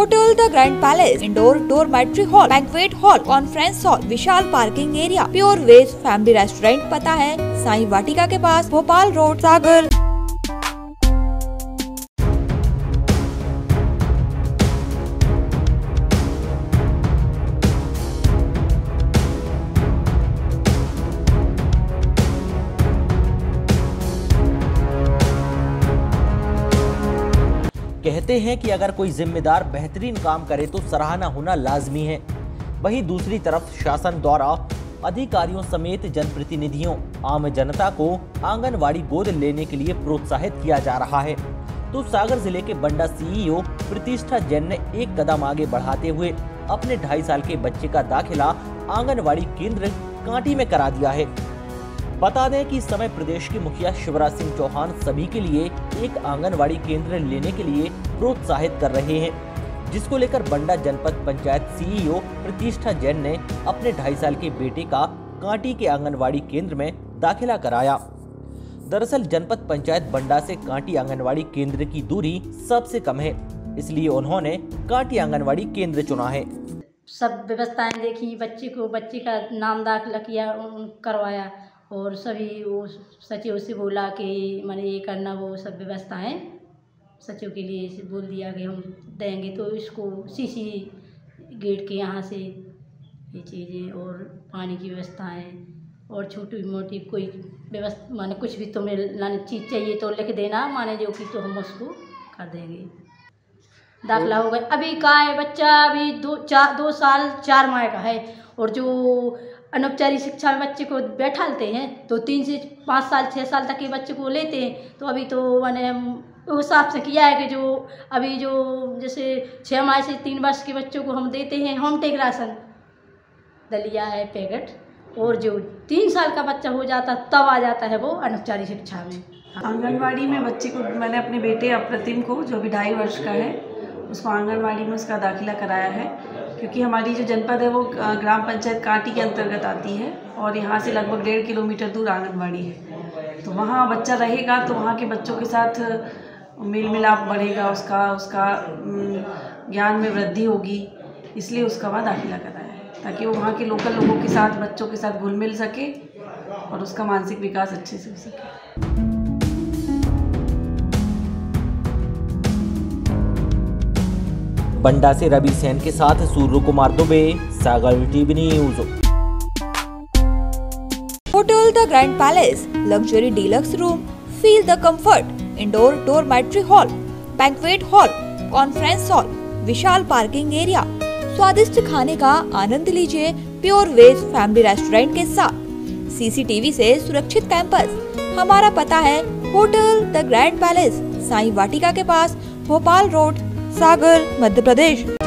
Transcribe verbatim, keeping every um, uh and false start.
Hotel the grand palace, indoor dormitory hall, banquet hall, conference hall, विशाल parking area, pure veg family restaurant. पता है साईं वाटिका के पास, Bhopal road, सागर। कहते हैं कि अगर कोई जिम्मेदार बेहतरीन काम करे तो सराहना होना लाजमी है। वहीं दूसरी तरफ शासन द्वारा अधिकारियों समेत जनप्रतिनिधियों, आम जनता को आंगनवाड़ी गोद लेने के लिए प्रोत्साहित किया जा रहा है। तो सागर जिले के बंडा सीईओ प्रतिष्ठा जैन ने एक कदम आगे बढ़ाते हुए अपने ढाई साल के बच्चे का दाखिला आंगनवाड़ी केंद्र कांटी में करा दिया है। बता दें कि इस समय प्रदेश के मुखिया शिवराज सिंह चौहान सभी के लिए एक आंगनवाड़ी केंद्र लेने के लिए प्रोत्साहित कर रहे हैं, जिसको लेकर बंडा जनपद पंचायत सीईओ प्रतिष्ठा जैन ने अपने ढाई साल के बेटे का कांटी के आंगनवाड़ी केंद्र में दाखिला कराया। दरअसल जनपद पंचायत बंडा से कांटी आंगनवाड़ी केंद्र की दूरी सबसे कम है, इसलिए उन्होंने कांटी आंगनवाड़ी केंद्र चुना है। सब व्यवस्थाएं देखी, बच्चे को बच्चे का नाम दाखिला किया, करवाया और सभी वो सचिव से बोला कि मैंने ये करना, वो सब व्यवस्थाएं सचिव के लिए बोल दिया कि हम देंगे। तो इसको सीसी गेट के यहाँ से ये चीज़ें और पानी की व्यवस्थाएं और छोटी मोटी कोई व्यवस्था, माने कुछ भी तुम्हें लाने चीज़ चाहिए तो लिख देना, माने जो कि तो हम उसको कर देंगे। दाखिला हो गया। अभी का है बच्चा, अभी दो चार दो साल चार माह का है और जो अनौपचारिक शिक्षा में बच्चे को बैठाते हैं तो तीन से पाँच साल छः साल तक के बच्चे को लेते हैं। तो अभी तो मैंने उस हिसाब से किया है कि जो अभी जो जैसे छः माह से तीन वर्ष के बच्चों को हम देते हैं होम टेक राशन दलिया है पैकेट, और जो तीन साल का बच्चा हो जाता तब आ जाता है वो अनौपचारिक शिक्षा में। आंगनवाड़ी में बच्चे को मैंने अपने बेटे अप्रतिम को, जो अभी ढाई वर्ष का है, उसको आंगनवाड़ी में उसका दाखिला कराया है, क्योंकि हमारी जो जनपद है वो ग्राम पंचायत कांटी के अंतर्गत आती है और यहाँ से लगभग डेढ़ किलोमीटर दूर आंगनवाड़ी है। तो वहाँ बच्चा रहेगा तो वहाँ के बच्चों के साथ मेल मिलाप बढ़ेगा, उसका उसका ज्ञान में वृद्धि होगी, इसलिए उसका वहाँ दाखिला कराया है ताकि वो वहाँ के लोकल लोगों के साथ, बच्चों के साथ घुल मिल सके और उसका मानसिक विकास अच्छे से हो सके। बंडा से रवि सेन के साथ Surya Kumar Dubey, Sagar TV news. Hotel the grand palace, luxury deluxe room, feel the comfort, indoor dormitory hall, banquet hall, conference hall, विशाल पार्किंग एरिया, स्वादिष्ट खाने का आनंद लीजिए प्योर वेज फैमिली रेस्टोरेंट के साथ, सीसीटीवी से सुरक्षित कैंपस। हमारा पता है hotel the grand palace, Sai Vatika के पास, भोपाल रोड, सागर, मध्य प्रदेश।